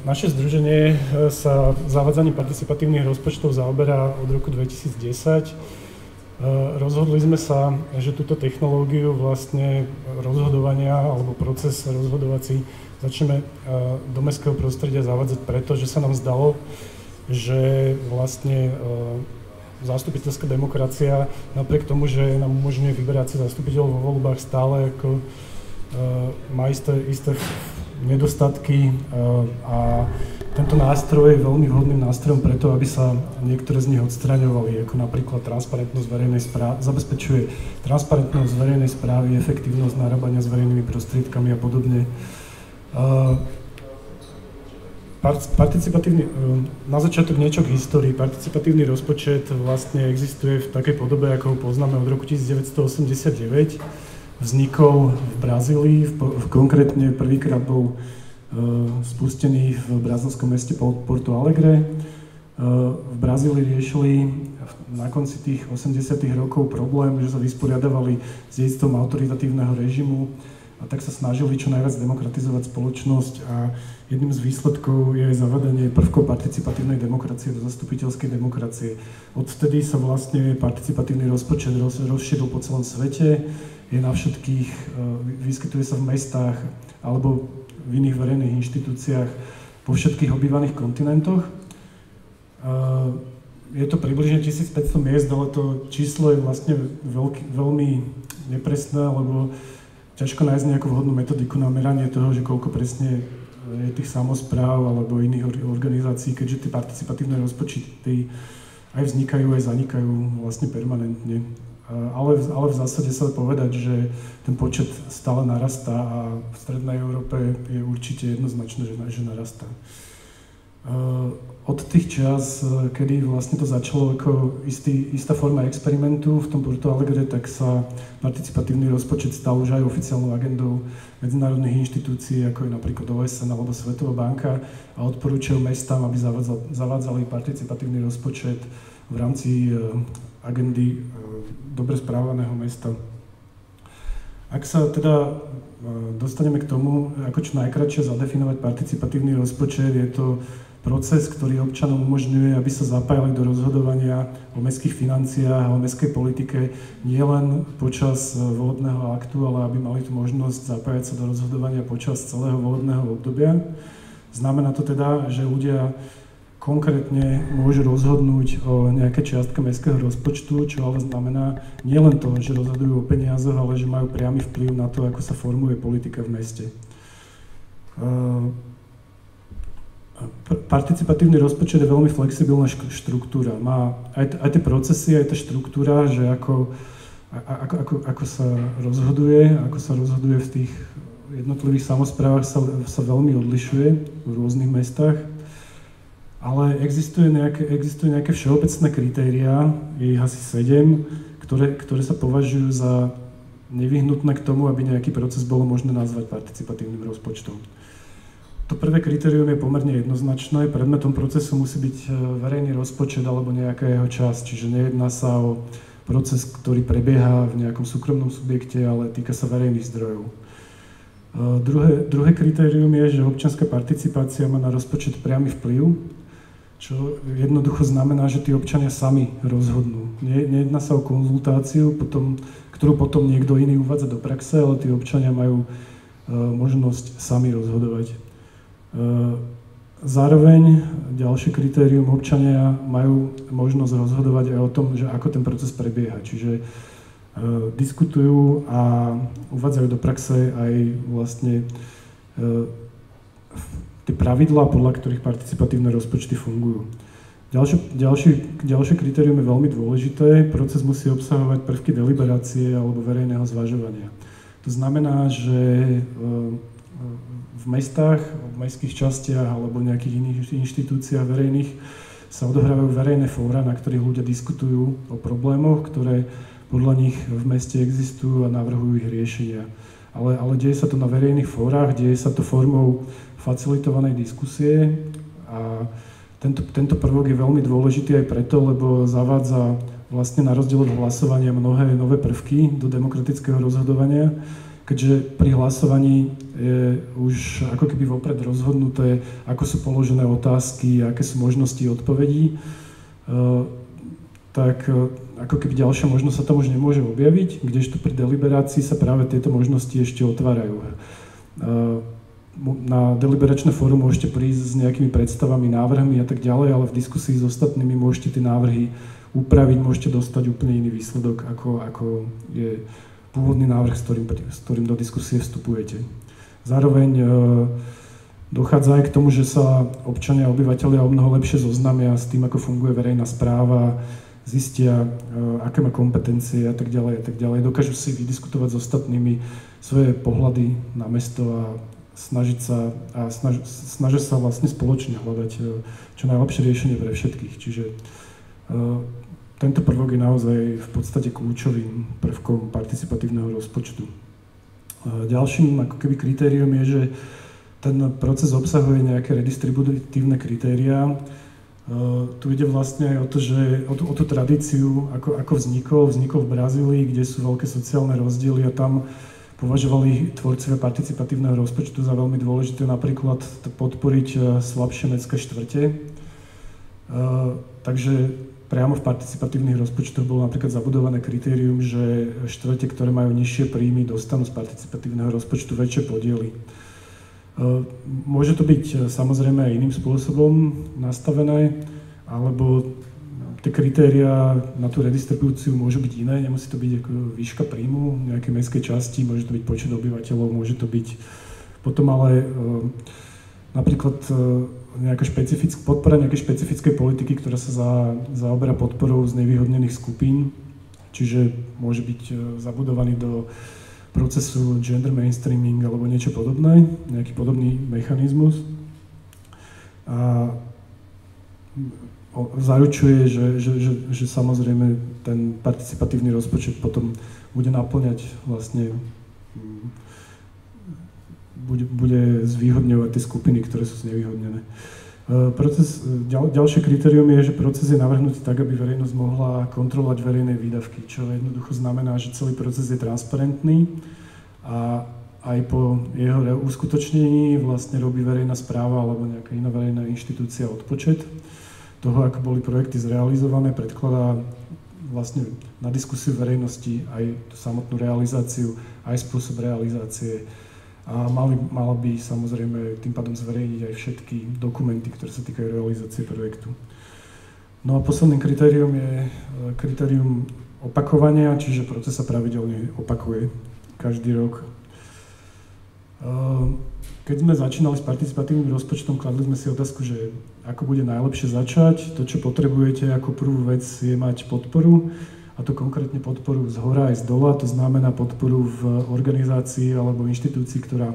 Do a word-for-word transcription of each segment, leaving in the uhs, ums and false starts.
Naše združenie sa zavádzaním participatívnych rozpočtov zaoberá od roku dvetisícdesať. Rozhodli sme sa, že túto technológiu vlastne rozhodovania alebo proces rozhodovací začneme do mestského prostredia zavádzať preto, že sa nám zdalo, že vlastne zastupiteľská demokracia napriek tomu, že nám umožňuje vyberať si zastupiteľov vo voľbách, stále ako má isté, isté nedostatky a tento nástroj je veľmi vhodným nástrojom preto, aby sa niektoré z nich odstraňovali, ako napríklad transparentnosť verejnej správy, zabezpečuje transparentnosť verejnej správy, efektívnosť narábania s verejnými prostriedkami a podobne. Participatívny, na začiatok niečo k histórii. Participatívny rozpočet vlastne existuje v takej podobe, ako ho poznáme od roku devätnásťstoosemdesiatdeväť. Vznikol v Brazílii, v, v, konkrétne prvýkrát bol uh, spustený v brazílskom meste Porto Alegre. Uh, v Brazílii riešili na konci tých osemdesiatych rokov problém, že sa vysporiadavali s dejstvom autoritatívneho režimu a tak sa snažili čo najviac demokratizovať spoločnosť a jedným z výsledkov je zavedenie prvkov participatívnej demokracie do zastupiteľskej demokracie. Odvtedy sa vlastne participatívny rozpočet roz, rozšíril po celom svete, je na všetkých, vyskytuje sa v mestách alebo v iných verejných inštitúciách po všetkých obývaných kontinentoch. Je to približne tisícpäťsto miest, ale to číslo je vlastne veľký, veľmi nepresné, lebo ťažko nájsť nejakú vhodnú metodiku na meranie toho, že koľko presne je tých samospráv alebo iných organizácií, keďže tie participatívne rozpočty aj vznikajú, aj zanikajú vlastne permanentne. Ale, ale v zásade sa dá povedať, že ten počet stále narastá a v Strednej Európe je určite jednoznačné, že, že narastá. Od tých čas, kedy vlastne to začalo ako istý, istá forma experimentu v tom Porto Alegre, tak sa participatívny rozpočet stal už aj oficiálnou agendou medzinárodných inštitúcií, ako je napríklad O S N alebo Svetová banka a odporúčajú mestám, aby zavádzali participatívny rozpočet v rámci agendy dobre správaného mesta. Ak sa teda dostaneme k tomu, ako čo najkratšie zadefinovať participatívny rozpočet, je to proces, ktorý občanom umožňuje, aby sa zapájali do rozhodovania o mestských financiách a o mestskej politike nielen počas volebného aktu, ale aby mali tú možnosť zapájať sa do rozhodovania počas celého volebného obdobia. Znamená to teda, že ľudia konkrétne môžu rozhodnúť o nejaké čiastke mestského rozpočtu, čo ale znamená nielen to, že rozhodujú o peniazoch, ale že majú priamy vplyv na to, ako sa formuje politika v meste. Participatívny rozpočet je veľmi flexibilná štruktúra. Má aj, aj tie procesy, aj tá štruktúra, že ako, ako, ako, ako sa rozhoduje, ako sa rozhoduje v tých jednotlivých samosprávach sa, sa veľmi odlišuje v rôznych mestách. Ale existuje nejaké, existuje nejaké všeobecné kritériá, je ich asi sedem, ktoré, ktoré sa považujú za nevyhnutné k tomu, aby nejaký proces bolo možné nazvať participatívnym rozpočtom. To prvé kritérium je pomerne jednoznačné. Predmetom procesu musí byť verejný rozpočet alebo nejaká jeho časť, čiže nejedná sa o proces, ktorý prebieha v nejakom súkromnom subjekte, ale týka sa verejných zdrojov. Druhé, druhé kritérium je, že občianska participácia má na rozpočet priamy vplyv, čo jednoducho znamená, že tí občania sami rozhodnú. Nie, nejedná sa o konzultáciu, potom, ktorú potom niekto iný uvádza do praxe, ale tí občania majú uh, možnosť sami rozhodovať. Uh, zároveň ďalšie kritérium, občania majú možnosť rozhodovať aj o tom, že ako ten proces prebieha. Čiže uh, diskutujú a uvádzajú do praxe aj vlastne uh, tie pravidlá, podľa ktorých participatívne rozpočty fungujú. Ďalšie, ďalšie, ďalšie kritérium je veľmi dôležité. Proces musí obsahovať prvky deliberácie alebo verejného zvažovania. To znamená, že v mestách, v mestských častiach alebo nejakých iných inštitúciách verejných sa odohrávajú verejné fóra, na ktorých ľudia diskutujú o problémoch, ktoré podľa nich v meste existujú a navrhujú ich riešenia. Ale, ale deje sa to na verejných fórach, deje sa to formou facilitovanej diskusie a tento, tento prvok je veľmi dôležitý aj preto, lebo zavádza vlastne na rozdiel od hlasovania mnohé nové prvky do demokratického rozhodovania, keďže pri hlasovaní je už ako keby vopred rozhodnuté, ako sú položené otázky, aké sú možnosti odpovedí, tak ako keby ďalšia možnosť sa tam už nemôže objaviť, kdežto pri deliberácii sa práve tieto možnosti ešte otvárajú. Na deliberačné fórum môžete prísť s nejakými predstavami, návrhmi a tak ďalej, ale v diskusii s ostatnými môžete tie návrhy upraviť, môžete dostať úplne iný výsledok, ako, ako je pôvodný návrh, s ktorým, s ktorým do diskusie vstupujete. Zároveň e, dochádza aj k tomu, že sa občania a obyvateľia o mnoho lepšie zoznamia s tým, ako funguje verejná správa, zistia, e, aké má kompetencie a tak ďalej a tak ďalej. Dokážu si vydiskutovať s ostatnými svoje pohľady na mesto a snažiť sa a snaž, snažia sa vlastne spoločne hľadať e, čo najlepšie riešenie pre všetkých. Čiže e, tento prvok je naozaj v podstate kľúčovým prvkom participatívneho rozpočtu. Ďalším ako keby kritériom je, že ten proces obsahuje nejaké redistributívne kritériá. Tu ide vlastne aj o to, že o tú, o tú tradíciu, ako, ako vznikol, vznikol v Brazílii, kde sú veľké sociálne rozdiely a tam považovali tvorcovia participatívneho rozpočtu za veľmi dôležité napríklad podporiť slabšie mestské štvrte. Takže priamo v participatívnych rozpočtoch bolo napríklad zabudované kritérium, že štvrte, ktoré majú nižšie príjmy, dostanú z participatívneho rozpočtu väčšie podiely. Môže to byť samozrejme aj iným spôsobom nastavené, alebo tie kritériá na tú redistribúciu môžu byť iné, nemusí to byť ako výška príjmu nejakej mestskej časti, môže to byť počet obyvateľov, môže to byť potom ale napríklad nejaká špecifická podpora nejakej špecifickej politiky, ktorá sa za, zaoberá podporou znevýhodnených skupín, čiže môže byť zabudovaný do procesu gender mainstreaming alebo niečo podobné, nejaký podobný mechanizmus. A zaručuje, že, že, že, že samozrejme ten participatívny rozpočet potom bude naplňať vlastne Bude, bude zvýhodňovať tie skupiny, ktoré sú znevýhodnené. Proces, ďal, ďalšie kritérium je, že proces je navrhnutý tak, aby verejnosť mohla kontrolovať verejné výdavky, čo jednoducho znamená, že celý proces je transparentný a aj po jeho uskutočnení vlastne robí verejná správa alebo nejaká iná verejná inštitúcia odpočet toho, ako boli projekty zrealizované, predkladá vlastne na diskusiu verejnosti aj tú samotnú realizáciu, aj spôsob realizácie. A mali, mala by samozrejme tým pádom zverejniť aj všetky dokumenty, ktoré sa týkajú realizácie projektu. No a posledným kritérium je kritérium opakovania, čiže proces sa pravidelne opakuje každý rok. Keď sme začínali s participatívnym rozpočtom, kladli sme si otázku, že ako bude najlepšie začať. To, čo potrebujete ako prvú vec, je mať podporu. A to konkrétne podporu z hora aj z dola, to znamená podporu v organizácii alebo inštitúcii, ktorá e,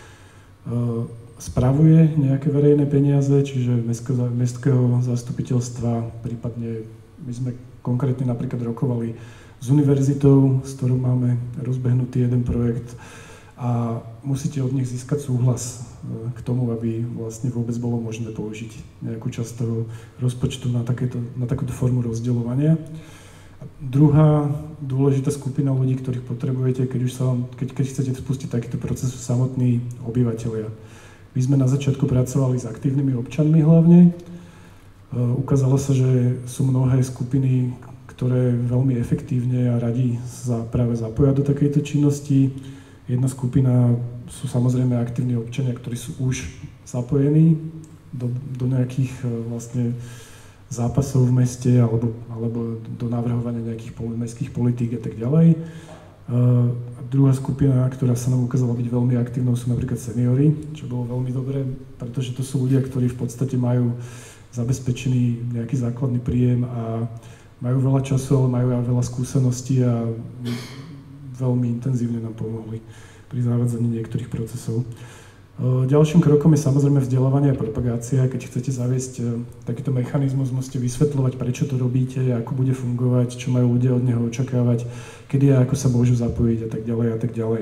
spravuje nejaké verejné peniaze, čiže mestského, mestského zastupiteľstva, prípadne my sme konkrétne napríklad rokovali s univerzitou, s ktorou máme rozbehnutý jeden projekt a musíte od nich získať súhlas k tomu, aby vlastne vôbec bolo možné použiť nejakú časť toho rozpočtu na, takéto, na takúto formu rozdeľovania. Druhá dôležitá skupina ľudí, ktorých potrebujete, keď, už sa vám, keď, keď chcete spustiť takýto proces, sú samotní obyvateľia. My sme na začiatku pracovali s aktívnymi občanmi hlavne. Uh, ukázalo sa, že sú mnohé skupiny, ktoré veľmi efektívne a radi sa práve zapoja do takejto činnosti. Jedna skupina sú samozrejme aktívni občania, ktorí sú už zapojení do, do nejakých uh, vlastne zápasov v meste alebo, alebo do navrhovania nejakých mestských politík a tak ďalej. Uh, druhá skupina, ktorá sa nám ukázala byť veľmi aktívnou, sú napríklad seniori, čo bolo veľmi dobré, pretože to sú ľudia, ktorí v podstate majú zabezpečený nejaký základný príjem a majú veľa času, ale majú aj veľa skúseností a veľmi intenzívne nám pomohli pri zavádzaní niektorých procesov. Ďalším krokom je samozrejme vzdelávanie a propagácia. Keď chcete zaviesť takýto mechanizmus, musíte vysvetľovať, prečo to robíte, ako bude fungovať, čo majú ľudia od neho očakávať, kedy a ako sa môžu zapojiť a tak ďalej a tak ďalej.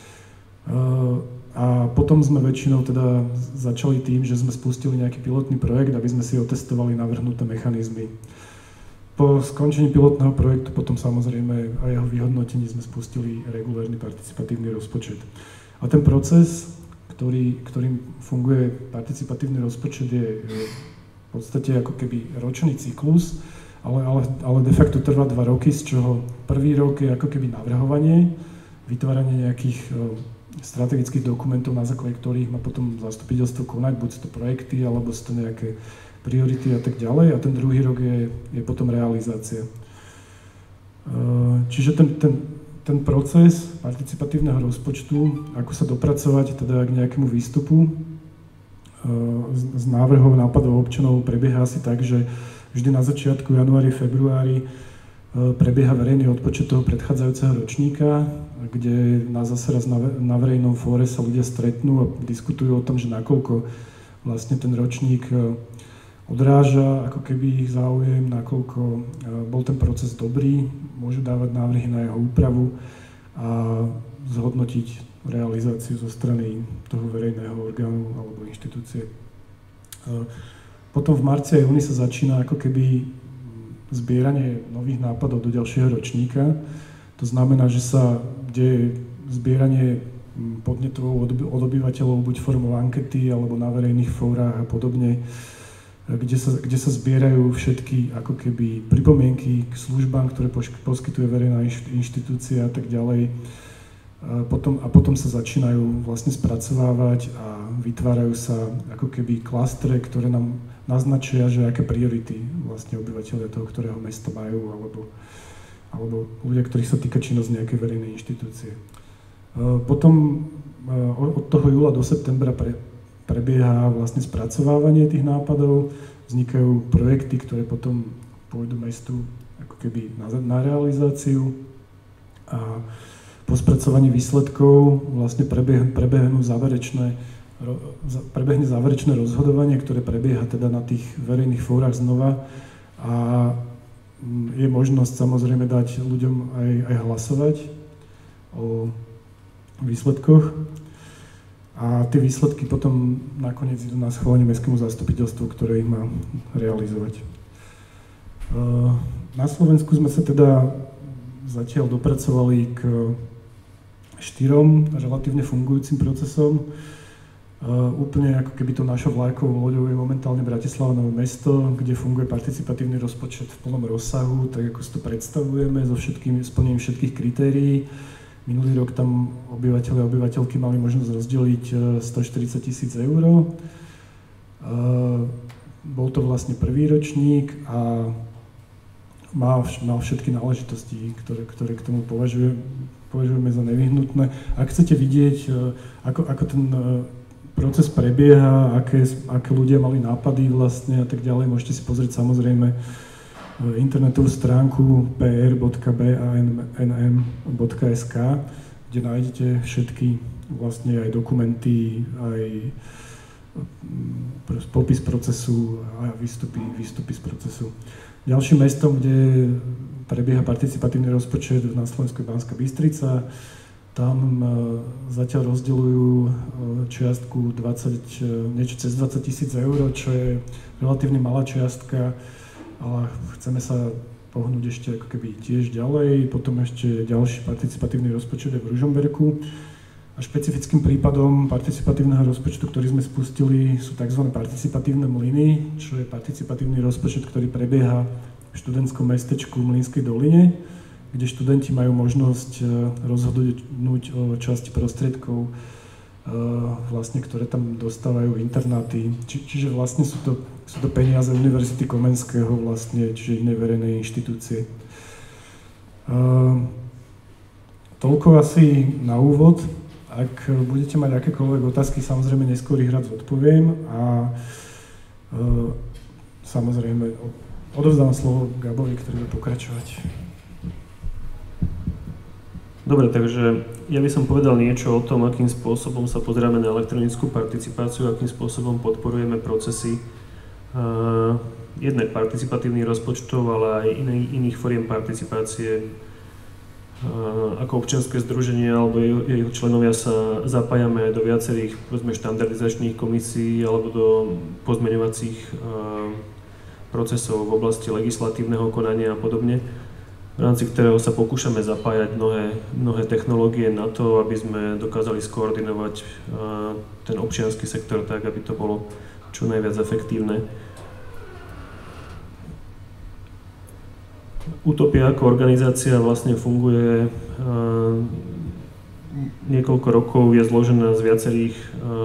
A potom sme väčšinou teda začali tým, že sme spustili nejaký pilotný projekt, aby sme si otestovali navrhnuté mechanizmy. Po skončení pilotného projektu potom samozrejme a jeho vyhodnotení sme spustili regulárny participatívny rozpočet. A ten proces ktorý, ktorým funguje participatívny rozpočet, je v podstate ako keby ročný cyklus, ale, ale, ale de facto trvá dva roky, z čoho prvý rok je ako keby navrhovanie, vytváranie nejakých strategických dokumentov, na základe ktorých má potom zastupiteľstvo konať, buď sú to projekty, alebo sú to nejaké priority a tak ďalej. A ten druhý rok je, je potom realizácia. Čiže ten, ten, ten proces participatívneho rozpočtu, ako sa dopracovať teda k nejakému výstupu z, z návrhov, nápadov občanov, prebieha asi tak, že vždy na začiatku januári, februári prebieha verejný odpočet toho predchádzajúceho ročníka, kde na zase raz na, na verejnom fóre sa ľudia stretnú a diskutujú o tom, že nakoľko vlastne ten ročník odráža ako keby ich záujem, nakoľko bol ten proces dobrý, môžu dávať návrhy na jeho úpravu a zhodnotiť realizáciu zo strany toho verejného orgánu alebo inštitúcie. Potom v marci a júni sa začína ako keby zbieranie nových nápadov do ďalšieho ročníka. To znamená, že sa deje zbieranie podnetov od obyvateľov buď formou ankety alebo na verejných fórach a podobne, kde sa, kde sa zbierajú všetky ako keby pripomienky k službám, ktoré poskytuje verejná inštitúcia a tak ďalej. A potom, a potom sa začínajú vlastne spracovávať a vytvárajú sa ako keby klastre, ktoré nám naznačia, že aké priority vlastne obyvateľia toho, ktorého mesta majú, alebo, alebo ľudia, ktorých sa týka činnosť nejakej verejnej inštitúcie. Potom od toho júla do septembra pre, prebieha vlastne spracovávanie tých nápadov, vznikajú projekty, ktoré potom pôjdu mestu ako keby na, na realizáciu a po spracovaní výsledkov vlastne prebeh, prebehnú záverečné, prebehne záverečné rozhodovanie, ktoré prebieha teda na tých verejných fórach znova a je možnosť samozrejme dať ľuďom aj, aj hlasovať o výsledkoch. A tie výsledky potom nakoniec idú na schválenie mestskému zastupiteľstvu, ktoré ich má realizovať. Na Slovensku sme sa teda zatiaľ dopracovali k štyrom relatívne fungujúcim procesom. Úplne ako keby to našou vlajkovou loďou je momentálne Bratislava Nové Mesto, kde funguje participatívny rozpočet v plnom rozsahu, tak ako si to predstavujeme, so všetkým splnením všetkých kritérií. Minulý rok tam obyvateľe a obyvateľky mali možnosť rozdeliť stoštyridsať tisíc eur. Bol to vlastne prvý ročník a mal, mal všetky náležitosti, ktoré, ktoré k tomu považujem, považujeme za nevyhnutné. Ak chcete vidieť, ako, ako ten proces prebieha, aké, aké ľudia mali nápady vlastne a tak ďalej, môžete si pozrieť samozrejme internetovú stránku p r bodka b a n m bodka s k, kde nájdete všetky vlastne aj dokumenty, aj popis procesu a výstupy, výstupy z procesu. Ďalším mestom, kde prebieha participatívny rozpočet na Slovensku je Banská Bystrica. Tam zatiaľ rozdeľujú čiastku dvadsať, niečo cez dvadsať tisíc eur, čo je relatívne malá čiastka, ale chceme sa pohnúť ešte ako keby tiež ďalej. Potom ešte ďalší participatívny rozpočet je v Ružomberku. A špecifickým prípadom participatívneho rozpočtu, ktorý sme spustili, sú tzv. Participatívne mlyny, čo je participatívny rozpočet, ktorý prebieha v študentskom mestečku v Mlynskej doline, kde študenti majú možnosť rozhodnúť o časti prostriedkov, vlastne, ktoré tam dostávajú internáty. Či, čiže vlastne sú to, sú to peniaze Univerzity Komenského, vlastne, čiže iné verejné inštitúcie. Uh, toľko asi na úvod. Ak budete mať akékoľvek otázky, samozrejme neskôr ich rád zodpoviem a uh, samozrejme odovzdám slovo Gabovi, ktorý bude pokračovať. Dobre, takže ja by som povedal niečo o tom, akým spôsobom sa pozeráme na elektronickú participáciu, akým spôsobom podporujeme procesy uh, jednak participatívnych rozpočtov, ale aj iný, iných foriem participácie. Uh, ako občianske združenie alebo jeho členovia sa zapájame do viacerých, povedzme, štandardizačných komisí alebo do pozmeňovacích uh, procesov v oblasti legislatívneho konania a podobne. v rámci ktorého sa pokúšame zapájať mnohé, mnohé technológie na to, aby sme dokázali skoordinovať ten občiansky sektor tak, aby to bolo čo najviac efektívne. Utopia ako organizácia vlastne funguje niekoľko rokov, je zložená z viacerých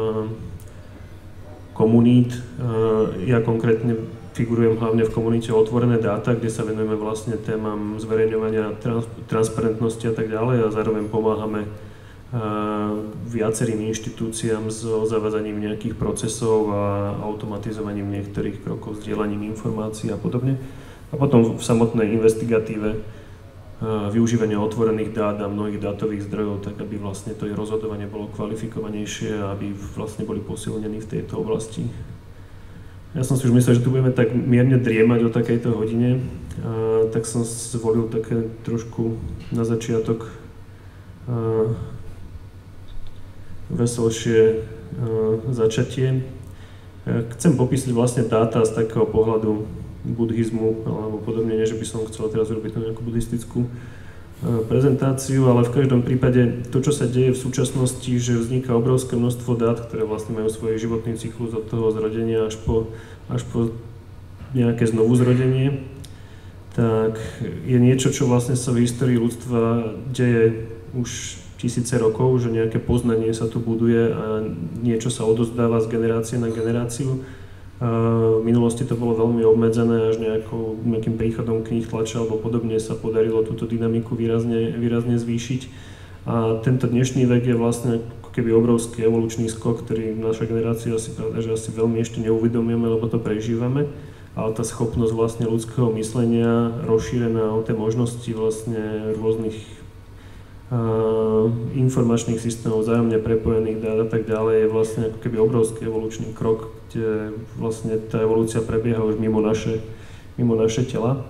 komunít. Ja konkrétne figurujem hlavne v komunite Otvorené dáta, kde sa venujeme vlastne témam zverejňovania, trans- transparentnosti a tak ďalej a zároveň pomáhame viacerým inštitúciám s zavádzaním nejakých procesov a automatizovaním niektorých krokov, zdieľaním informácií a podobne. A potom v samotnej investigatíve využívania otvorených dát a mnohých dátových zdrojov, tak aby vlastne to rozhodovanie bolo kvalifikovanejšie a aby vlastne boli posilnení v tejto oblasti. Ja som si už myslel, že tu budeme tak mierne driemať o takejto hodine, a tak som zvolil také trošku na začiatok a, veselšie a, začatie. Ja chcem popísať vlastne dáta z takého pohľadu buddhizmu, alebo podobne, nie že by som chcel teraz robiť nejakú buddhistickú prezentáciu, ale v každom prípade to, čo sa deje v súčasnosti, že vzniká obrovské množstvo dát, ktoré vlastne majú svoj životný cyklus od toho zrodenia až po, až po nejaké znovuzrodenie, tak je niečo, čo vlastne sa v histórii ľudstva deje už tisíce rokov, že nejaké poznanie sa tu buduje a niečo sa odozdáva z generácie na generáciu. V minulosti to bolo veľmi obmedzené, až nejakou, nejakým príchodom kníh, tlače alebo podobne sa podarilo túto dynamiku výrazne, výrazne zvýšiť. A tento dnešný vek je vlastne ako keby obrovský evolučný skok, ktorý naša generácia asi pravda, že asi veľmi ešte neuvedomujeme, lebo to prežívame. Ale tá schopnosť vlastne ľudského myslenia, rozšírená o tie možnosti vlastne rôznych uh, informačných systémov, vzájomne prepojených dát a tak ďalej, je vlastne ako keby obrovský evolučný krok, kde vlastne tá evolúcia prebieha už mimo naše, mimo naše tela.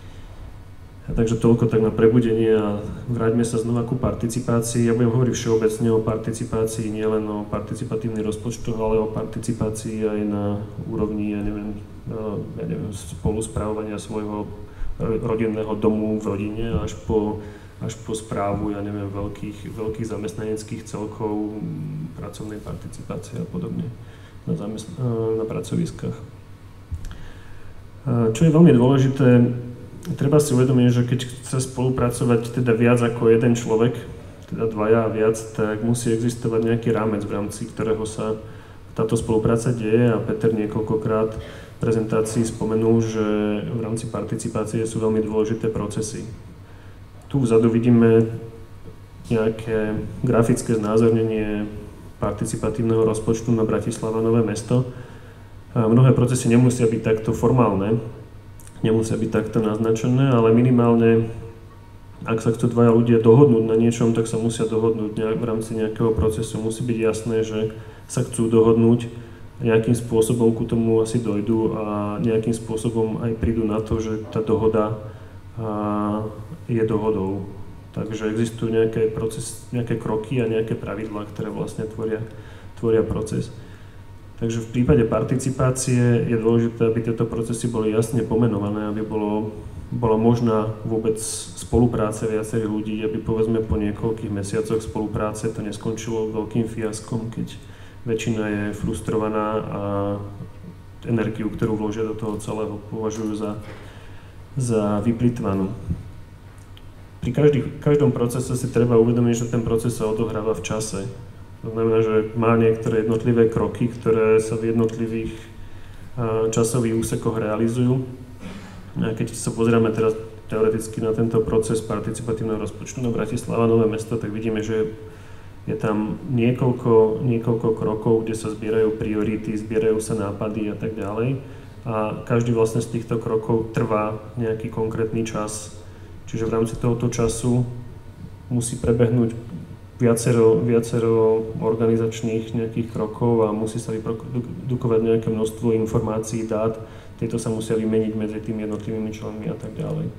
A takže toľko tak na prebudenie a vráťme sa znova ku participácii. Ja budem hovoriť všeobecne o participácii, nielen o participatívnych rozpočtoch, ale o participácii aj na úrovni, ja neviem, ja neviem spolusprávovania svojho rodinného domu v rodine až po, až po správu, ja neviem, veľkých, veľkých zamestnaneckých celkov, pracovnej participácie a podobne. Na, zamest- na pracoviskách. Čo je veľmi dôležité, treba si uvedomiť, že keď chce spolupracovať teda viac ako jeden človek, teda dvaja a viac, tak musí existovať nejaký rámec, v rámci ktorého sa táto spolupráca deje a Peter niekoľkokrát v prezentácii spomenul, že v rámci participácie sú veľmi dôležité procesy. Tu vzadu vidíme nejaké grafické znázornenie participatívneho rozpočtu na Bratislava Nové Mesto. A mnohé procesy nemusia byť takto formálne, nemusia byť takto naznačené, ale minimálne, ak sa chcú dvaja ľudia dohodnúť na niečom, tak sa musia dohodnúť v rámci nejakého procesu. Musí byť jasné, že sa chcú dohodnúť, nejakým spôsobom ku tomu asi dojdú a nejakým spôsobom aj prídu na to, že tá dohoda je dohodou. Takže existujú nejaké, proces, nejaké kroky a nejaké pravidlá, ktoré vlastne tvoria, tvoria proces. Takže v prípade participácie je dôležité, aby tieto procesy boli jasne pomenované, aby bolo, bola možná vôbec spolupráce viacerých ľudí, aby povedzme po niekoľkých mesiacoch spolupráce to neskončilo veľkým fiaskom, keď väčšina je frustrovaná a energiu, ktorú vložia do toho celého, považujú za, za vyplýtvanú. Pri každý, každom procese si treba uvedomiť, že ten proces sa odohráva v čase. To znamená, že má niektoré jednotlivé kroky, ktoré sa v jednotlivých uh, časových úsekoch realizujú. A keď sa pozrieme teraz teoreticky na tento proces participatívneho rozpočtu na Bratislava Nové Mesto, tak vidíme, že je tam niekoľko, niekoľko krokov, kde sa zbierajú priority, zbierajú sa nápady a tak ďalej. A každý vlastne z týchto krokov trvá nejaký konkrétny čas. Čiže v rámci tohoto času musí prebehnúť viacero, viacero organizačných nejakých krokov a musí sa vyprodukovať nejaké množstvo informácií, dát. Tieto sa musia vymeniť medzi tými jednotlivými členmi a tak ďalej.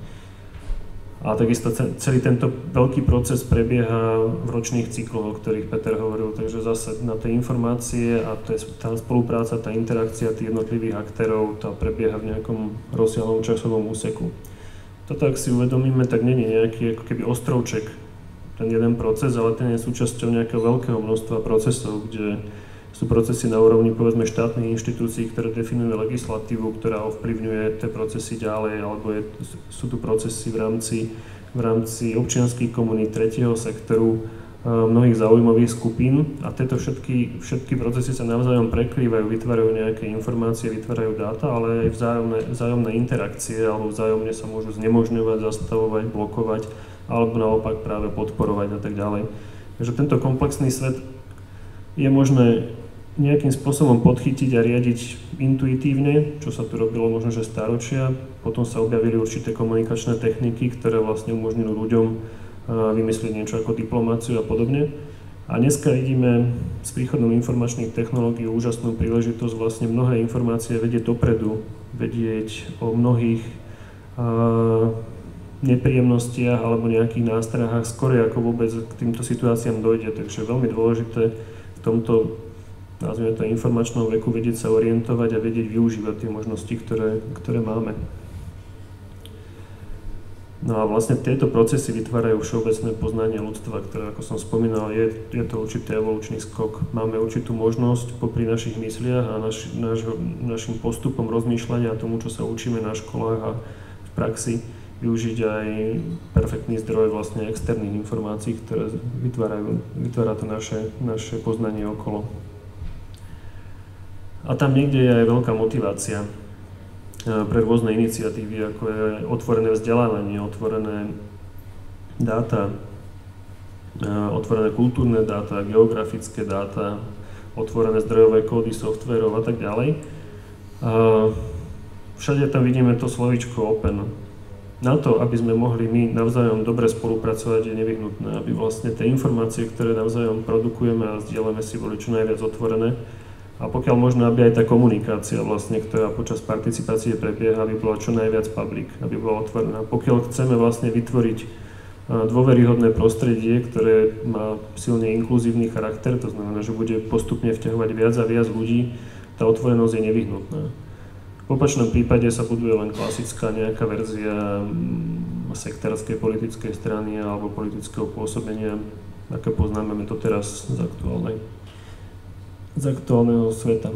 A takisto celý tento veľký proces prebieha v ročných cykloch, o ktorých Peter hovoril. Takže zase na tie informácie a tá spolupráca, tá interakcia tých jednotlivých aktérov, tá prebieha v nejakom rozsiahlom časovom úseku. toto, ak si uvedomíme, tak nie je nejaký ako keby ostrovček ten jeden proces, ale ten je súčasťou nejakého veľkého množstva procesov, kde sú procesy na úrovni povedzme štátnych inštitúcií, ktoré definujú legislatívu, ktorá ovplyvňuje tie procesy ďalej, alebo je, sú tu procesy v rámci, v rámci občianskych komunít, tretieho sektoru, mnohých záujmových skupín a tieto všetky, všetky procesy sa navzájom prekrývajú, vytvárajú nejaké informácie, vytvárajú dáta, ale aj vzájomné, vzájomné interakcie alebo vzájomne sa môžu znemožňovať, zastavovať, blokovať alebo naopak práve podporovať a tak ďalej. Takže tento komplexný svet je možné nejakým spôsobom podchytiť a riadiť intuitívne, čo sa tu robilo možno že stáročia. Potom sa objavili určité komunikačné techniky, ktoré vlastne umožnili ľuďom vymyslieť niečo ako diplomáciu a podobne. A dneska vidíme s príchodom informačných technológií úžasnú príležitosť vlastne mnohé informácie vedieť dopredu, vedieť o mnohých uh, nepríjemnostiach alebo nejakých nástrahách skôr ako vôbec k týmto situáciám dojde. Takže je veľmi dôležité v tomto, nazvime to, informačnom veku vedieť sa orientovať a vedieť využívať tie možnosti, ktoré, ktoré máme. No a vlastne tieto procesy vytvárajú všeobecné poznanie ľudstva, ktoré, ako som spomínal, je, je to určitý evolučný skok. Máme určitú možnosť popri našich mysliach a naš, naš, našim postupom rozmýšľania a tomu, čo sa učíme na školách a v praxi, využiť aj perfektný zdroj vlastne externých informácií, ktoré vytvárajú, vytvára to naše, naše poznanie okolo. A tam niekde je aj veľká motivácia pre rôzne iniciatívy, ako je otvorené vzdelávanie, otvorené dáta, otvorené kultúrne dáta, geografické dáta, otvorené zdrojové kódy softverov a tak ďalej. Všade tam vidíme to slovíčko open. Na to, aby sme mohli my navzájom dobre spolupracovať, je nevyhnutné, aby vlastne tie informácie, ktoré navzájom produkujeme a zdieľame, si boli čo najviac otvorené. A pokiaľ možno, aby aj tá komunikácia vlastne, ktorá počas participácie prebieha, aby bola čo najviac public, aby bola otvorená. Pokiaľ chceme vlastne vytvoriť dôveryhodné prostredie, ktoré má silne inkluzívny charakter, to znamená, že bude postupne vťahovať viac a viac ľudí, tá otvorenosť je nevyhnutná. V opačnom prípade sa buduje len klasická nejaká verzia sektárskej politickej strany alebo politického pôsobenia, aké poznáme to teraz z aktuálnej. z aktuálneho sveta.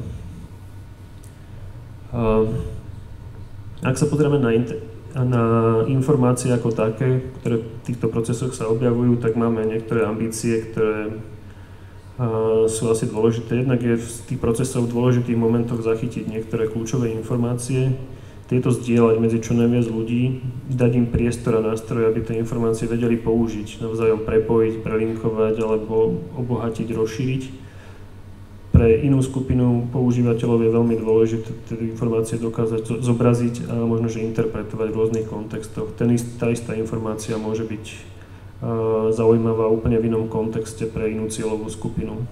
Ak sa pozrieme na, na informácie ako také, ktoré v týchto procesoch sa objavujú, tak máme niektoré ambície, ktoré sú asi dôležité. Jednak je v tých procesoch v dôležitých momentoch zachytiť niektoré kľúčové informácie, tieto zdieľať medzi čo najviac ľudí, dať im priestor a nástroj, aby tie informácie vedeli použiť, navzájom prepojiť, prelinkovať alebo obohatiť, rozšíriť. Pre inú skupinu používateľov je veľmi dôležité tie informácie dokázať zobraziť a možno, že interpretovať v rôznych kontextoch. Ten ist, tá istá informácia môže byť uh, zaujímavá úplne v inom kontexte pre inú cieľovú skupinu.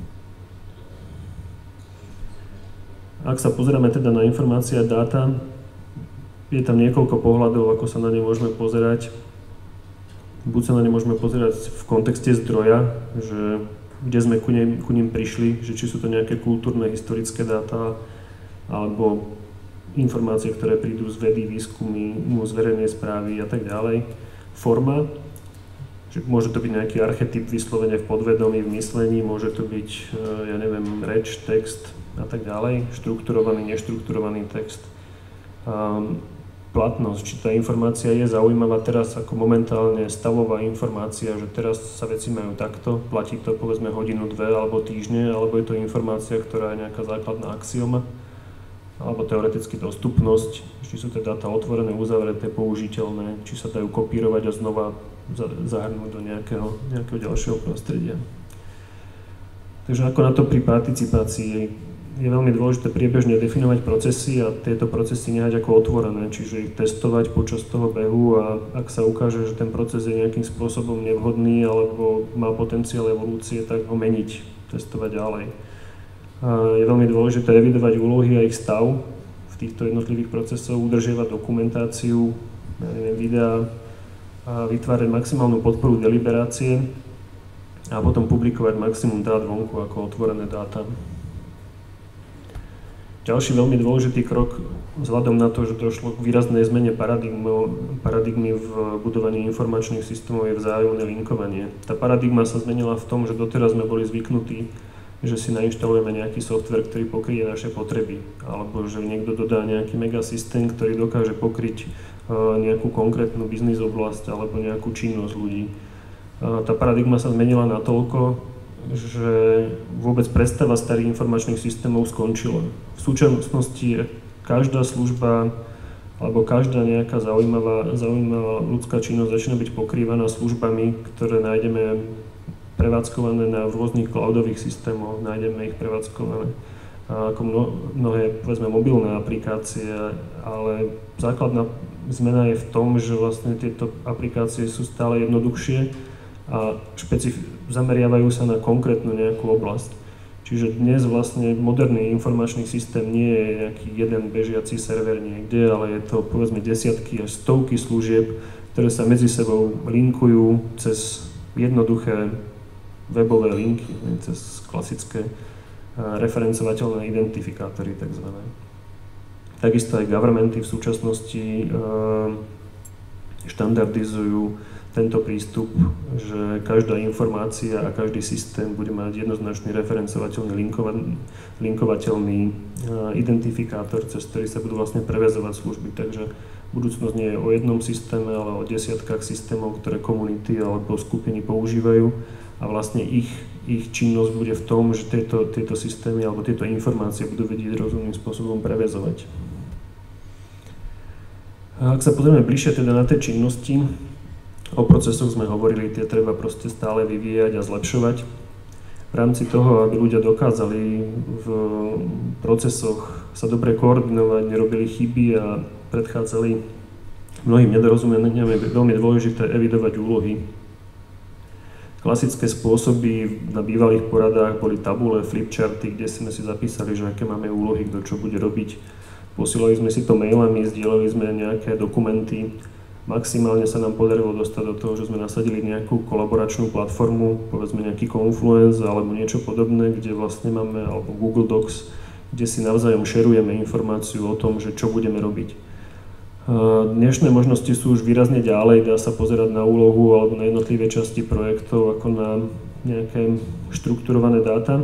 Ak sa pozrieme teda na informácie a dáta, je tam niekoľko pohľadov, ako sa na ne môžeme pozerať. Buď sa na ne môžeme pozerať v kontexte zdroja, že kde sme ku, ne, ku nim prišli, že či sú to nejaké kultúrne, historické dáta, alebo informácie, ktoré prídu z vedy, výskumy, z verejnej správy a tak ďalej. Forma, že môže to byť nejaký archetyp vyslovene v podvedomí, v myslení, môže to byť, ja neviem, reč, text a tak ďalej, štrukturovaný, neštrukturovaný text. Um, platnosť, či tá informácia je zaujímavá teraz ako momentálne stavová informácia, že teraz sa veci majú takto, platí to povedzme hodinu, dve alebo týždne, alebo je to informácia, ktorá je nejaká základná axioma, alebo teoreticky dostupnosť, či sú tie dáta otvorené, uzavreté, použiteľné, či sa dajú kopírovať a znova zahrnúť do nejakého, nejakého ďalšieho prostredia. Takže ako na to pri participácii? Je veľmi dôležité priebežne definovať procesy a tieto procesy nehať ako otvorené, čiže ich testovať počas toho behu a ak sa ukáže, že ten proces je nejakým spôsobom nevhodný alebo má potenciál evolúcie, tak ho meniť, testovať ďalej. A je veľmi dôležité evidovať úlohy a ich stav v týchto jednotlivých procesoch, udržiavať dokumentáciu, ja neviem, videa, a vytvárať maximálnu podporu deliberácie a potom publikovať maximum dát vonku ako otvorené dáta. Ďalší veľmi dôležitý krok vzhľadom na to, že došlo k výraznej zmene paradigmy v budovaní informačných systémov je vzájomné linkovanie. Tá paradigma sa zmenila v tom, že doteraz sme boli zvyknutí, že si nainštalujeme nejaký software, ktorý pokryje naše potreby, alebo že niekto dodá nejaký megasystém, ktorý dokáže pokryť nejakú konkrétnu biznis oblasť alebo nejakú činnosť ľudí. Tá paradigma sa zmenila natoľko, že vôbec predstava starých informačných systémov skončila. V súčasnosti je každá služba alebo každá nejaká zaujímavá, zaujímavá ľudská činnosť začína byť pokrývaná službami, ktoré nájdeme prevádzkované na rôznych cloudových systémoch, nájdeme ich prevádzkované ako mno, mnohé, povedzme, mobilné aplikácie, ale základná zmena je v tom, že vlastne tieto aplikácie sú stále jednoduchšie a špecif- zameriavajú sa na konkrétnu nejakú oblasť. Čiže dnes vlastne moderný informačný systém nie je nejaký jeden bežiaci server niekde, ale je to povedzme desiatky až stovky služieb, ktoré sa medzi sebou linkujú cez jednoduché webové linky, cez klasické referencovateľné identifikátory takzvané. Takisto aj governmenty v súčasnosti štandardizujú tento prístup, že každá informácia a každý systém bude mať jednoznačný referencovateľný, linkovateľný identifikátor, cez ktorý sa budú vlastne prevezovať služby. Takže budúcnosť nie je o jednom systéme, ale o desiatkách systémov, ktoré komunity alebo skupiny používajú a vlastne ich, ich činnosť bude v tom, že tieto, tieto systémy alebo tieto informácie budú vedieť rozumným spôsobom prevezovať. A ak sa pozrieme bližšie teda na tie činnosti, o procesoch sme hovorili, tie treba proste stále vyvíjať a zlepšovať. V rámci toho, aby ľudia dokázali v procesoch sa dobre koordinovať, nerobili chyby a predchádzali mnohým nedorozumeniam, je veľmi dôležité evidovať úlohy. Klasické spôsoby na bývalých poradách boli tabule, flipcharty, kde sme si zapísali, že aké máme úlohy, kto čo bude robiť. Posielali sme si to mailami, zdieľali sme nejaké dokumenty. Maximálne sa nám podarilo dostať do toho, že sme nasadili nejakú kolaboračnú platformu, povedzme nejaký Confluence alebo niečo podobné, kde vlastne máme, alebo Google Docs, kde si navzájom šerujeme informáciu o tom, že čo budeme robiť. Dnešné možnosti sú už výrazne ďalej, dá sa pozerať na úlohu alebo na jednotlivé časti projektov ako na nejaké štrukturované dáta.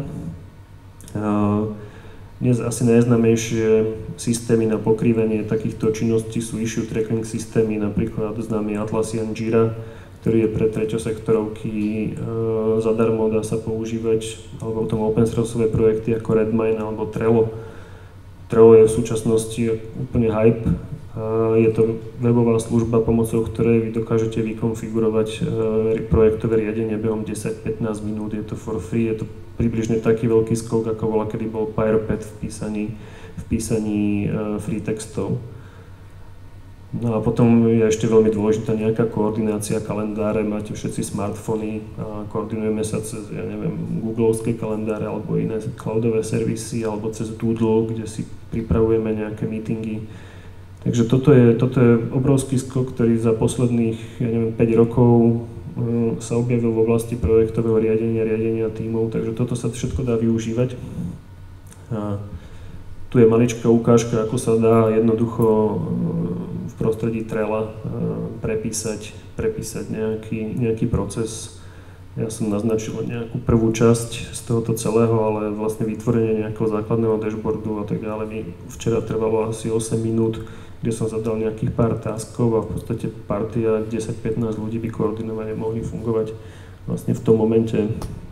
Dnes asi najznámejšie systémy na pokrývanie takýchto činností sú issue tracking systémy, napríklad známy Atlassian Jira, ktorý je pre treťosektorovky e, zadarmo, dá sa používať, alebo potom open sourceové projekty ako Redmine alebo Trello. Trello je v súčasnosti úplne hype. E, je to webová služba, pomocou ktorej vy dokážete vykonfigurovať e, projektové riadenie behom desať až pätnásť minút, je to for free, je to približne taký veľký skok, ako bola, kedy bol PyRPad v písaní, v písaní uh, free textov. No a potom je ešte veľmi dôležitá nejaká koordinácia kalendáre, máte všetci smartfóny a koordinujeme sa cez, ja neviem, googlovské kalendáre alebo iné cloudové servisy alebo cez Doodle, kde si pripravujeme nejaké meetingy. Takže toto je, toto je obrovský skok, ktorý za posledných, ja neviem, päť rokov sa objavil v oblasti projektového riadenia, riadenia tímov, takže toto sa všetko dá využívať. A tu je maličká ukážka, ako sa dá jednoducho v prostredí Trella prepísať, prepísať nejaký, nejaký proces. Ja som naznačil nejakú prvú časť z tohoto celého, ale vlastne vytvorenie nejakého základného dashboardu a tak ďalej mi včera trvalo asi osem minút, kde som zadal nejakých pár taskov a v podstate partia desať až pätnásť ľudí by koordinovane mohli fungovať vlastne v tom momente.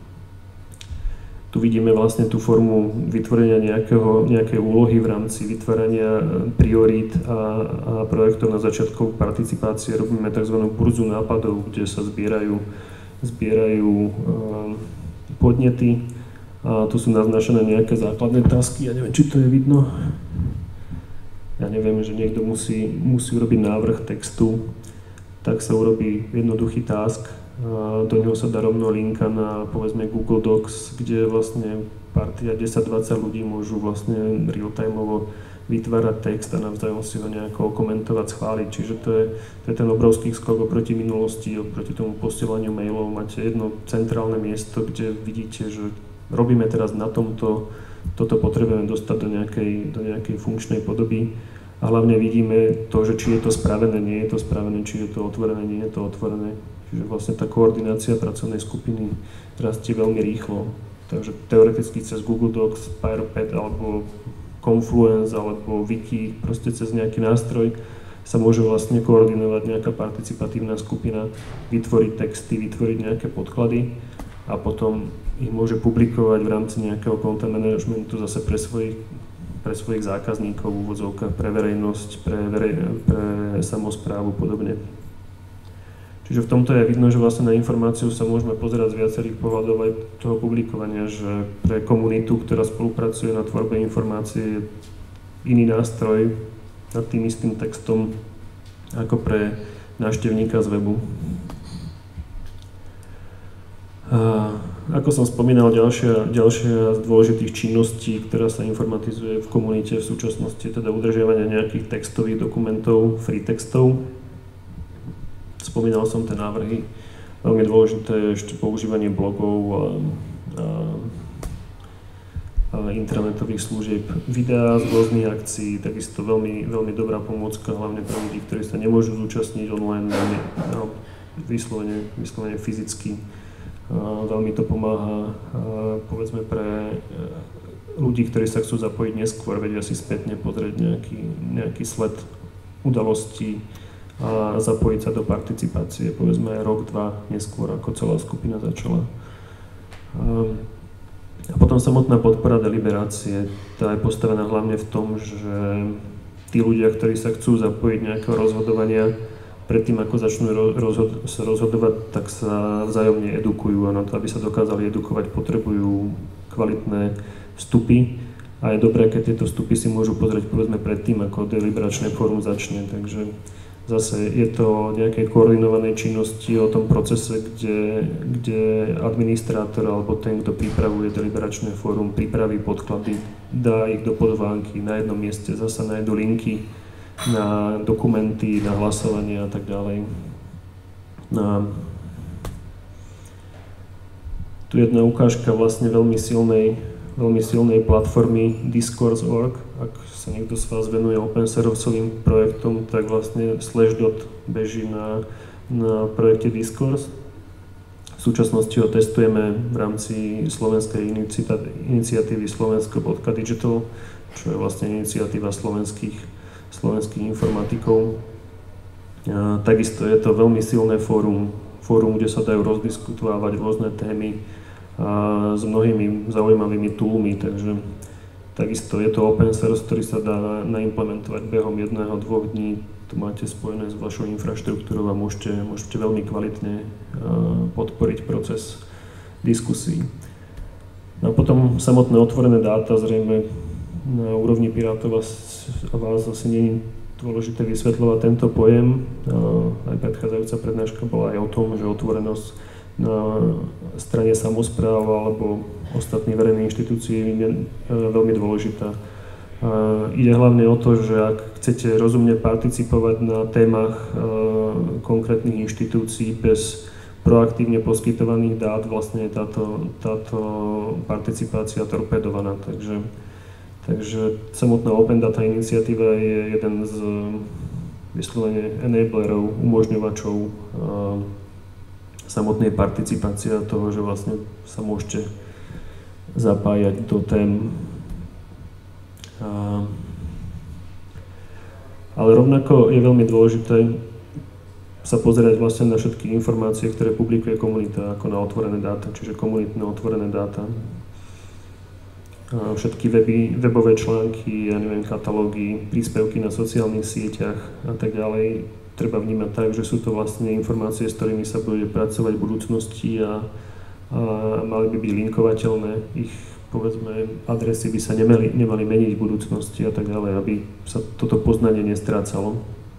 Tu vidíme vlastne tú formu vytvorenia nejakého, nejakej úlohy v rámci vytvárania priorít a, a projektov na začiatku participácie. Robíme tzv. Burzu nápadov, kde sa zbierajú, zbierajú um, podnety a tu sú naznačené nejaké základné tasky. Ja neviem, či to je vidno. Ja neviem, že niekto musí, musí urobiť návrh textu, tak sa urobí jednoduchý task, a do neho sa dá rovno linka na povedzme Google Docs, kde vlastne partia desať až dvadsať ľudí môžu vlastne real-timeovo vytvárať text a navzájom si ho nejako komentovať, schváliť. Čiže to je, to je ten obrovský skok oproti minulosti, oproti tomu posielaniu mailov. Máte jedno centrálne miesto, kde vidíte, že robíme teraz na tomto, toto potrebujeme dostať do nejakej, do nejakej funkčnej podoby a hlavne vidíme to, že či je to spravené, nie je to spravené, či je to otvorené, nie je to otvorené. Čiže vlastne tá koordinácia pracovnej skupiny rastie veľmi rýchlo. Takže teoreticky cez Google Docs, Pyropad alebo Confluence alebo Wiki, proste cez nejaký nástroj sa môže vlastne koordinovať nejaká participatívna skupina, vytvoriť texty, vytvoriť nejaké podklady a potom ich môže publikovať v rámci nejakého content managementu zase pre svojich, pre svojich zákazníkov v úvodzovkách, pre verejnosť, pre, verej, pre samosprávu podobne. Čiže v tomto je vidno, že vlastne na informáciu sa môžeme pozerať z viacerých pohľadov aj toho publikovania, že pre komunitu, ktorá spolupracuje na tvorbe informácie, je iný nástroj nad tým istým textom ako pre návštevníka z webu. A ako som spomínal, ďalšia, ďalšia z dôležitých činností, ktorá sa informatizuje v komunite v súčasnosti, je teda udržiavanie nejakých textových dokumentov, free textov. Spomínal som tie návrhy. Veľmi dôležité je ešte používanie blogov a, a, a intranetových služieb, videá z rôznych akcií, takisto veľmi, veľmi dobrá pomôcka, hlavne pre ľudí, ktorí sa nemôžu zúčastniť online, no, vyslovene, vyslovene fyzicky. A veľmi to pomáha, povedzme, pre ľudí, ktorí sa chcú zapojiť neskôr, vedia si spätne pozrieť nejaký, nejaký sled udalostí a zapojiť sa do participácie, povedzme rok, dva neskôr, ako celá skupina začala. A potom samotná podpora deliberácie, tá je postavená hlavne v tom, že tí ľudia, ktorí sa chcú zapojiť nejakého rozhodovania, predtým ako začnú rozhod- sa rozhodovať, tak sa vzájomne edukujú a na to, aby sa dokázali edukovať, potrebujú kvalitné vstupy a je dobré, keď tieto vstupy si môžu pozrieť povedzme predtým, ako deliberačné fórum začne, takže zase je to o nejakej koordinovanej činnosti, o tom procese, kde, kde administrátor alebo ten, kto pripravuje deliberačné fórum, pripraví podklady, dá ich do podvánky na jednom mieste, zasa nájdu linky na dokumenty, na hlasovanie a tak ďalej. No. Tu je jedna ukážka vlastne veľmi silnej, veľmi silnej platformy Discourse bodka org. Ak sa niekto z vás venuje open sourceovým projektom, tak vlastne Slashdot beží na, na projekte Discourse. V súčasnosti ho testujeme v rámci slovenskej iniciatívy slovensko.digital, čo je vlastne iniciatíva slovenských slovenských informatikov. A takisto je to veľmi silné fórum, fórum, kde sa dajú rozdiskutovať rôzne témy a s mnohými zaujímavými toolmi, takže takisto je to open source, ktorý sa dá naimplementovať behom jedného, dvoch dní. To máte spojené s vašou infraštruktúrou a môžete, môžete veľmi kvalitne podporiť proces diskusí. No a potom samotné otvorené dáta, zrejme na úrovni Pirátov vás, vás asi nie je dôležité vysvetľovať tento pojem. Aj predchádzajúca prednáška bola aj o tom, že otvorenosť na strane samospráv alebo ostatných verejných inštitúcií je veľmi dôležitá. Ide hlavne o to, že ak chcete rozumne participovať na témach konkrétnych inštitúcií bez proaktívne poskytovaných dát, vlastne je táto, táto participácia torpedovaná. Takže Takže samotná Open Data iniciatíva je jeden z vyslovene enablerov, umožňovačov samotnej participácie toho, že vlastne sa môžete zapájať do tém. Ale rovnako je veľmi dôležité sa pozerať vlastne na všetky informácie, ktoré publikuje komunita, ako na otvorené dáta, čiže komunitné otvorené dáta. Všetky weby, webové články, ja neviem, katalógy, príspevky na sociálnych sieťach a tak ďalej. Treba vnímať tak, že sú to vlastne informácie, s ktorými sa bude pracovať v budúcnosti a, a mali by byť linkovateľné. Ich, povedzme, adresy by sa nemali, nemali meniť v budúcnosti a tak ďalej, aby sa toto poznanie nestrácalo.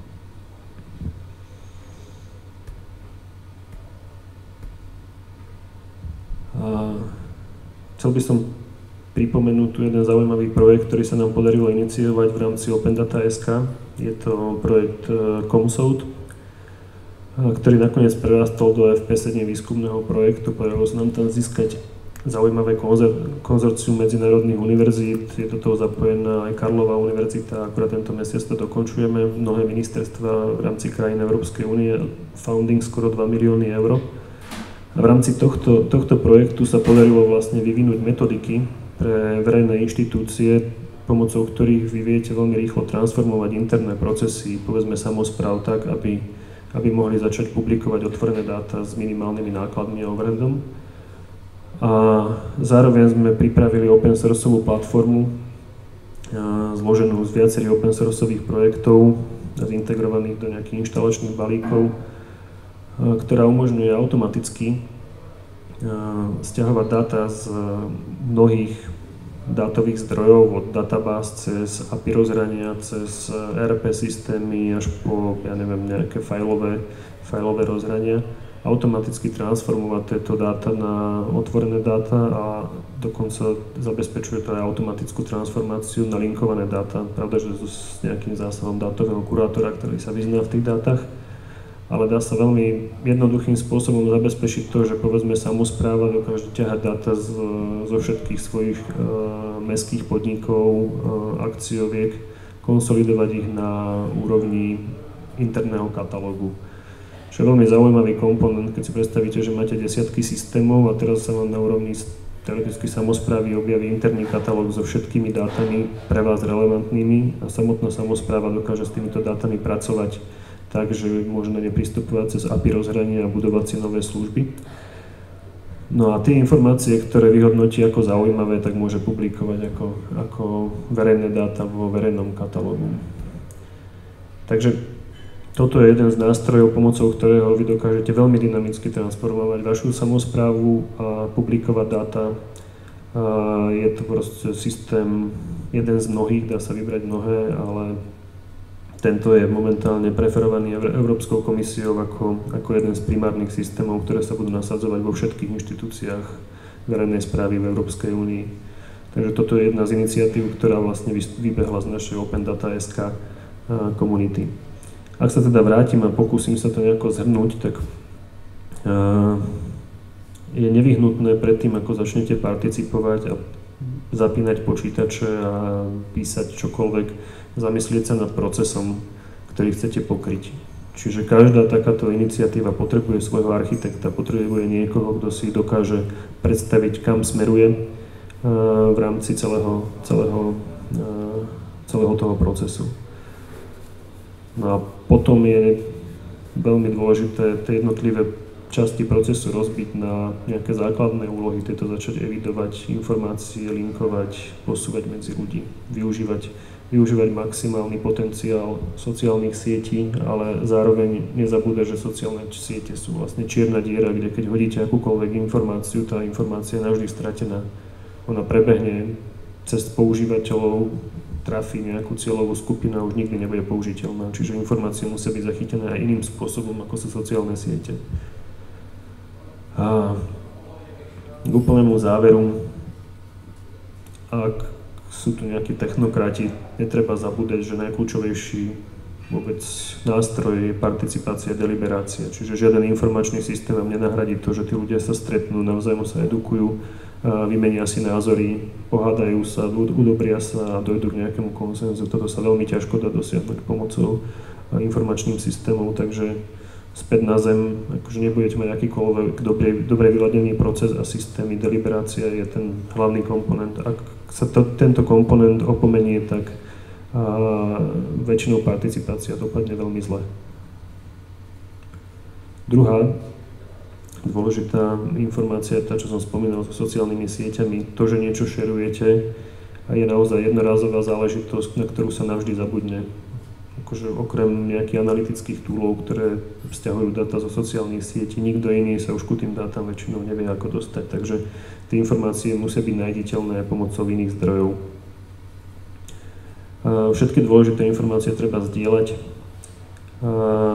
A chcel by som pripomenúť tu jeden zaujímavý projekt, ktorý sa nám podarilo iniciovať v rámci Open Data bodka es ká. Je to projekt ComSouth, ktorý nakoniec prerastol do ef pé sedem výskumného projektu. Podarilo sa nám tam získať zaujímavé konzor- konzorcium medzinárodných univerzít, je do toho zapojená aj Karlova univerzita, akurát tento mesiac to dokončujeme, mnohé ministerstva v rámci krajín Európskej únie, founding skoro dva milióny eur. A v rámci tohto, tohto projektu sa podarilo vlastne vyvinúť metodiky pre verejné inštitúcie, pomocou ktorých vy viete veľmi rýchlo transformovať interné procesy, povedzme samospráv tak, aby, aby mohli začať publikovať otvorené dáta s minimálnymi nákladmi a overheadom. A zároveň sme pripravili open sourceovú platformu zloženú z viacerých open sourceových projektov zintegrovaných do nejakých inštalačných balíkov, ktorá umožňuje automaticky sťahovať dáta z mnohých dátových zdrojov, od databáz cez á pé í rozhrania, cez é er pé systémy až po, ja neviem, nejaké fajlové, fajlové rozhrania, automaticky transformovať tieto dáta na otvorené dáta a dokonca zabezpečuje to aj automatickú transformáciu na linkované dáta, pravda, že s nejakým zásahom dátového kurátora, ktorý sa vyzná v tých dátach, ale dá sa veľmi jednoduchým spôsobom zabezpečiť to, že povedzme samospráva dokáže ťahať dáta z, zo všetkých svojich uh, mestských podnikov, uh, akcioviek, konsolidovať ich na úrovni interného katalógu. Čo je veľmi zaujímavý komponent, keď si predstavíte, že máte desiatky systémov a teraz sa vám na úrovni teoreticky samosprávy objaví interný katalóg so všetkými dátami pre vás relevantnými a samotná samospráva dokáže s týmito dátami pracovať tak, že môže na ne pristupovať cez á pé í rozhranie a budovať si nové služby. No a tie informácie, ktoré vyhodnotí ako zaujímavé, tak môže publikovať ako, ako verejné dáta vo verejnom katalógu. Takže toto je jeden z nástrojov, pomocou ktorého vy dokážete veľmi dynamicky transformovať vašu samosprávu a publikovať dáta. A je to proste systém, jeden z mnohých, dá sa vybrať mnohé, ale tento je momentálne preferovaný Európskou komisiou ako, ako jeden z primárnych systémov, ktoré sa budú nasadzovať vo všetkých inštitúciách verejnej správy v Európskej únii. Takže toto je jedna z iniciatív, ktorá vlastne vybehla z našej Open Data bodka es ká komunity. Ak sa teda vrátim a pokúsim sa to nejako zhrnúť, tak je nevyhnutné predtým, ako začnete participovať a zapínať počítače a písať čokoľvek, zamyslieť sa nad procesom, ktorý chcete pokryť. Čiže každá takáto iniciatíva potrebuje svojho architekta, potrebuje niekoho, kto si dokáže predstaviť, kam smeruje v rámci celého, celého, celého toho procesu. No a potom je veľmi dôležité tie jednotlivé časti procesu rozbiť na nejaké základné úlohy, tieto začať evidovať informácie, linkovať, posúvať medzi ľudí, využívať využívať maximálny potenciál sociálnych sietí, ale zároveň nezabúdať, že sociálne siete sú vlastne čierna diera, kde keď hodíte akúkoľvek informáciu, tá informácia je navždy stratená. Ona prebehne cez používateľov, trafí nejakú cieľovú skupinu a už nikdy nebude použiteľná. Čiže informácie musia byť zachytené aj iným spôsobom, ako sú sociálne siete. A k úplnému záveru, ak sú tu nejakí technokrati, netreba zabúdať, že najkľúčovejší vôbec nástroj je participácia, deliberácia. Čiže žiaden informačný systém vám nenahradí to, že tí ľudia sa stretnú, navzájom sa edukujú, vymenia si názory, pohádajú sa, udobria sa a dojdú k nejakému konsenzu. Toto sa veľmi ťažko dá dosiahnuť pomocou informačným systémov, takže späť na zem, akože nebudete mať akýkoľvek dobre, dobre vyladený proces a systémy, deliberácia je ten hlavný komponent. Ak sa to, tento komponent opomenie, tak a, väčšinou participácia dopadne veľmi zle. Druhá dôležitá informácia je tá, čo som spomínal so sociálnymi sieťami. To, že niečo šerujete, je naozaj jednorázová záležitosť, na ktorú sa navždy zabudne. Akože okrem nejakých analytických túlov, ktoré vzťahujú dáta zo sociálnych sietí, nikto iný sa už ku tým dátam väčšinou nevie, ako dostať. Takže tie informácie musia byť nájditeľné pomocou iných zdrojov. A všetky dôležité informácie treba zdieľať. A,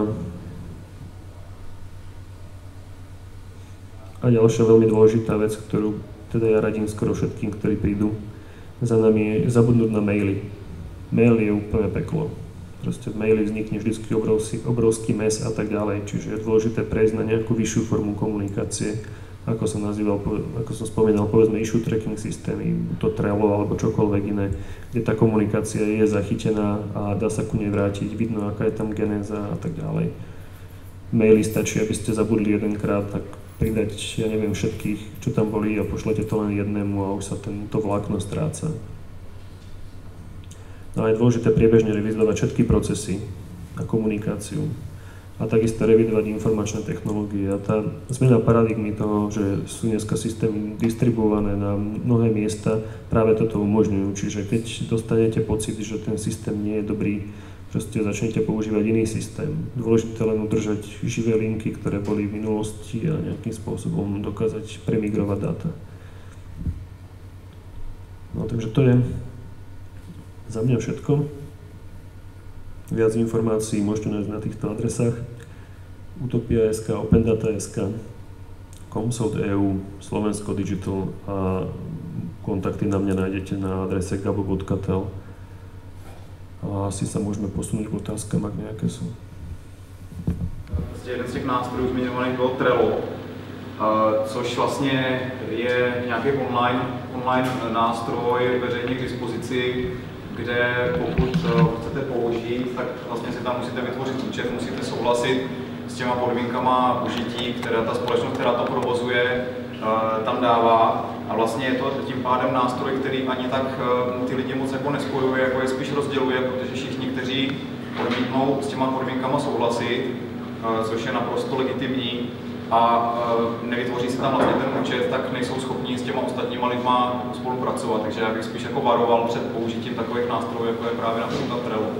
a ďalšia veľmi dôležitá vec, ktorú teda ja radím skoro všetkým, ktorí prídu za nami, je zabudnúť na maily. Mail je úplne peklo. Proste v maili vznikne vždy obrovský, obrovský mes a tak ďalej, čiže je dôležité prejsť na nejakú vyššiu formu komunikácie. ako som nazýval, ako som spomínal, povedzme issue tracking systémy, to Trello alebo čokoľvek iné, kde tá komunikácia je zachytená a dá sa ku nej vrátiť, vidno, aká je tam genéza a tak ďalej. Maily stačí, aby ste zabudli jedenkrát, tak pridať, ja neviem, všetkých, čo tam boli a pošlete to len jednému a už sa tento vlákno stráca. No a je dôležité priebežne revizovať všetky procesy a komunikáciu. A takisto revidovať informačné technológie. A tá zmena paradigmy toho, že sú dneska systémy distribuované na mnohé miesta, práve toto umožňujú. Čiže keď dostanete pocit, že ten systém nie je dobrý, proste začnete používať iný systém. Dôležité len udržať živé linky, ktoré boli v minulosti a nejakým spôsobom dokázať premigrovať dáta. No takže to je za mňa všetko. Viac informácií môžete nájsť na týchto adresách Utopia bodka es ká, Opendata bodka es ká, Comsode bodka e u, Slovensko Digital a kontakty na mňa nájdete na adrese gabo bodka tel. A asi sa môžeme posunúť k otázkám, ak nejaké sú. Jeden z těch nástrojů zmiňovaných byl Trello, což vlastně je nějaký online, online nástroj veřejně k dispozici, kde pokud ho chcete použít, tak vlastně si tam musíte vytvořit účet, musíte souhlasit s těma podmínkama užití, které ta společnost, která to provozuje, tam dává. A vlastně je to tím pádem nástroj, který ani tak ty lidi moc jako nespojuje, jako je spíš rozděluje, protože všichni, kteří odmítnou s těma podmínkama souhlasit, což je naprosto legitimní, a nevytvoří si tam vlastně ten účet, tak nejsou schopni s těma ostatníma lidma spolupracovat. Takže já bych spíš jako varoval před použitím takových nástrojů, jako je právě například Trello.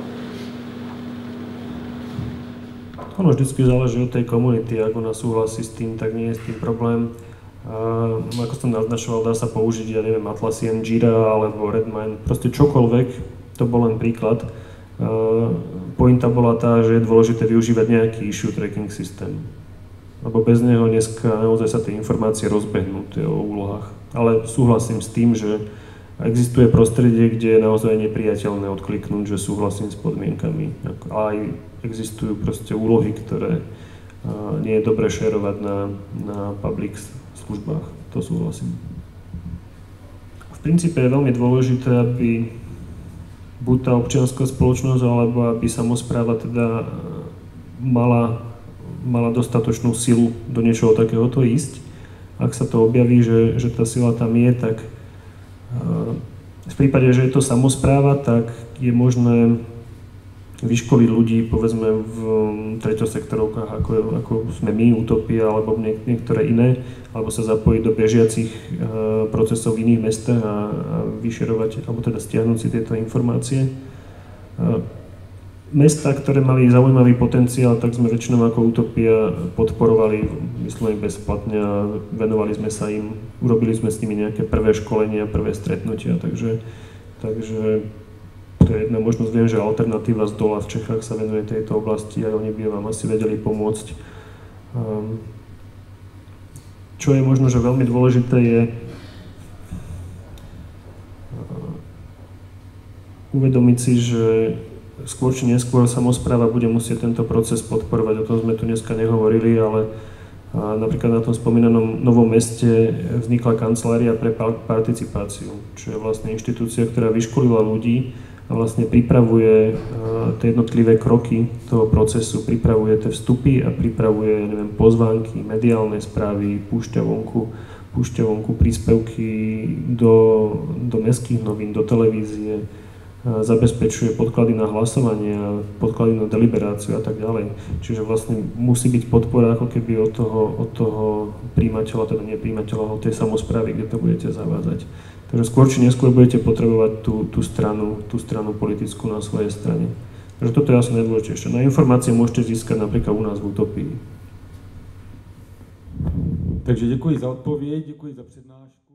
Ono vždycky záleží od tej komunity, ak ona súhlasí s tým, tak nie je s tým problém. A ako som naznačoval, dá sa použiť, ja neviem, Atlassian, Jira alebo Redmine, proste čokoľvek, to bol len príklad. A pointa bola tá, že je dôležité využívať nejaký issue tracking systém. Lebo bez neho dneska naozaj sa tie informácie rozbehnú, tie o úlohách. Ale súhlasím s tým, že existuje prostredie, kde je naozaj nepriateľné odkliknúť, že súhlasím s podmienkami. A aj existujú proste úlohy, ktoré nie je dobre šerovať na, na public službách. To súhlasím. V princípe je veľmi dôležité, aby buď tá občianská spoločnosť, alebo aby samospráva teda mala mala dostatočnú silu do niečoho takéhoto ísť. Ak sa to objaví, že, že tá sila tam je, tak v prípade, že je to samospráva, tak je možné vyškoliť ľudí, povedzme v treťosektorovkách, ako, ako sme my, Utopia, alebo niek- niektoré iné, alebo sa zapojiť do bežiacich procesov v iných mestách a, a vyšerovať, alebo teda stiahnuť si tieto informácie. Mesta, ktoré mali zaujímavý potenciál, tak sme väčšinou ako Utopia podporovali, myslím aj bezplatne a venovali sme sa im, urobili sme s nimi nejaké prvé školenia, prvé stretnutia, takže, takže to je jedna možnosť. Viem, že Alternatíva z dola v Čechách sa venuje tejto oblasti a oni by vám asi vedeli pomôcť. Um, čo je možno, že veľmi dôležité je uh, uvedomiť si, že skôr či neskôr samospráva bude musieť tento proces podporovať. O tom sme tu dneska nehovorili, ale napríklad na tom spomínanom Novom Meste vznikla kancelária pre participáciu, čo je vlastne inštitúcia, ktorá vyškolila ľudí a vlastne pripravuje tie jednotlivé kroky toho procesu, pripravuje tie vstupy a pripravuje, neviem, pozvánky, mediálne správy, púšťa vonku, púšťa vonku príspevky do, do mestských novín, do televízie, zabezpečuje podklady na hlasovanie, podklady na deliberáciu a tak ďalej. Čiže vlastne musí byť podpora ako keby od toho, od toho príjimateľa, teda nie príjimateľa, od tej samosprávy, kde to budete zavádzať. Takže skôr či neskôr budete potrebovať tú, tú, stranu, tú stranu politickú na svojej strane. Takže toto je asi najdôležitejšie. Na informácie môžete získať napríklad u nás v Utopii. Takže děkuji za odpověď, děkuji za přednášku.